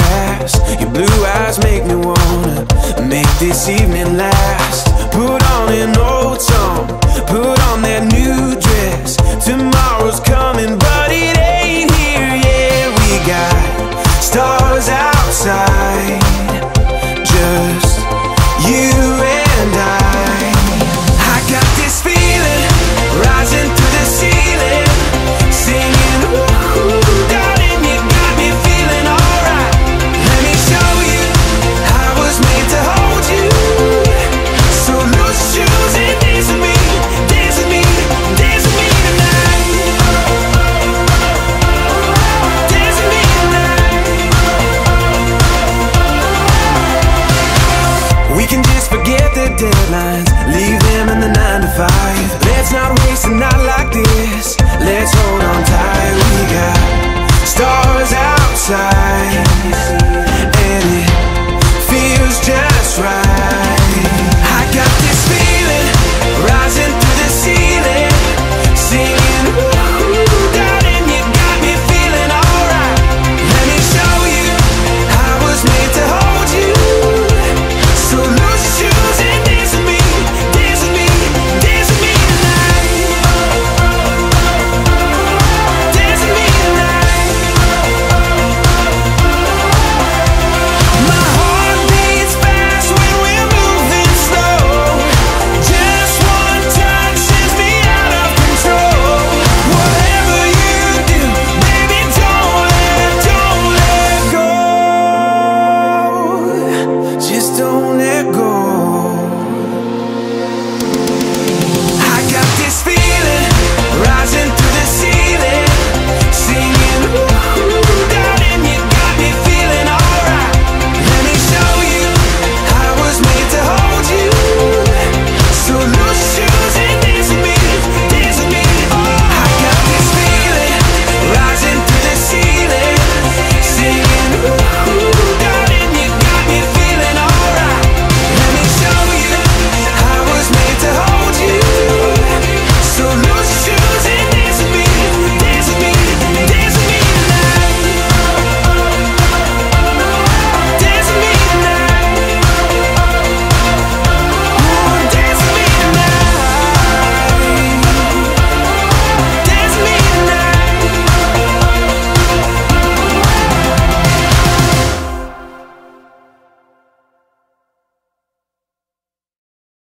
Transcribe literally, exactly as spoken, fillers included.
past. Your blue eyes make me wanna make this evening last. Put on an old song, put on that new dress. Tomorrow's coming, but it ain't here yet. We got stars outside, just you and I. I got this feeling rising through the ceiling, singing, ooh, darling, you got me feeling alright. Let me show you I was made to hold you. So loose shoes and dance with me, dance with me, dance with me tonight. Dance with me tonight. We can just forget the deadlines, leave them in the nine to five. Let's not waste a night like this, let's hold on tight. We got stars outside, and it feels just right. I got this feeling rising through the ceiling, singing, ooh, darling, you got me feeling alright. Let me show you I was made to hold you. So loose shoes and dance with me, dance with me, dance with me tonight. Dance with me tonight. My heart beats fast when we're moving slow. Just one touch sends me out of control. Whatever you do, baby, don't let, don't let go. Just don't let go. I got this feeling rising through the ceiling, singing, ooh, darling, you got me feeling alright. Let me show you I was made to hold you. So loose shoes and dance with me, dance with me. I got this feeling rising through the ceiling, singing, ooh,